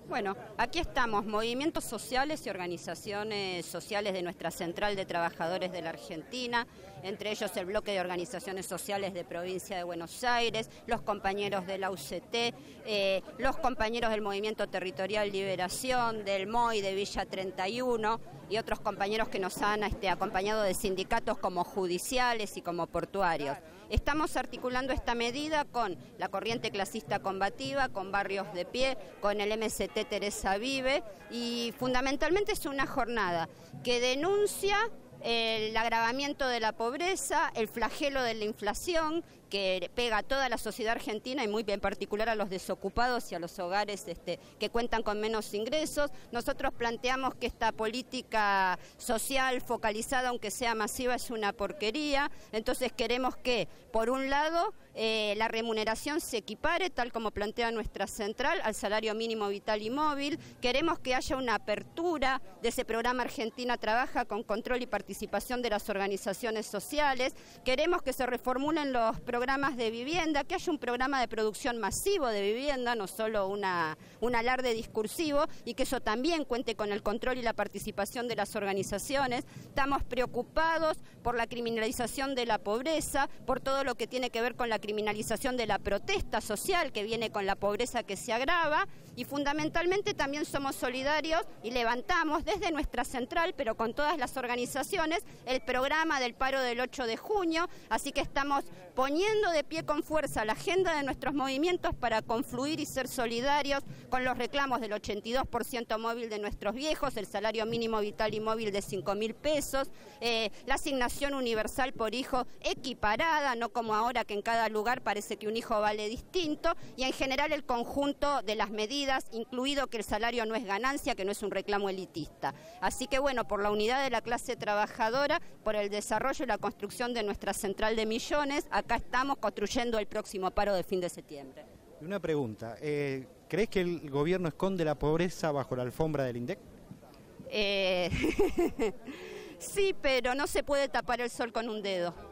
Bueno, aquí estamos, movimientos sociales y organizaciones sociales de nuestra Central de Trabajadores de la Argentina, entre ellos el bloque de organizaciones sociales de Provincia de Buenos Aires, los compañeros de la UCT, los compañeros del Movimiento Territorial Liberación, del MOI de Villa 31 y otros compañeros que nos han acompañado de sindicatos como judiciales y como portuarios. Estamos articulando esta medida con la Corriente Clasista Combativa, con Barrios de Pie, con el MST Teresa Vive, y fundamentalmente es una jornada que denuncia el agravamiento de la pobreza, el flagelo de la inflación que pega a toda la sociedad argentina y muy en particular a los desocupados y a los hogares que cuentan con menos ingresos. Nosotros planteamos que esta política social focalizada, aunque sea masiva, es una porquería. Entonces queremos que, por un lado, la remuneración se equipare, tal como plantea nuestra central, al salario mínimo vital y móvil. Queremos que haya una apertura de ese programa Argentina Trabaja con control y participación de las organizaciones sociales. Queremos que se reformulen los programas de vivienda, que haya un programa de producción masivo de vivienda, no solo un alarde discursivo, y que eso también cuente con el control y la participación de las organizaciones. Estamos preocupados por la criminalización de la pobreza, por todo lo que tiene que ver con la criminalización de la protesta social que viene con la pobreza que se agrava, y fundamentalmente también somos solidarios y levantamos desde nuestra central, pero con todas las organizaciones, el programa del paro del 8 de junio, así que estamos poniendo de pie con fuerza la agenda de nuestros movimientos para confluir y ser solidarios con los reclamos del 82% móvil de nuestros viejos, el salario mínimo vital y móvil de 5.000 pesos, la asignación universal por hijo equiparada, no como ahora que en cada lugar parece que un hijo vale distinto, y en general el conjunto de las medidas, incluido que el salario no es ganancia, que no es un reclamo elitista. Así que bueno, por la unidad de la clase trabajadora, por el desarrollo y la construcción de nuestra central de millones, acá estamos construyendo el próximo paro de fin de septiembre. Una pregunta, ¿crees que el gobierno esconde la pobreza bajo la alfombra del INDEC? Sí, pero no se puede tapar el sol con un dedo.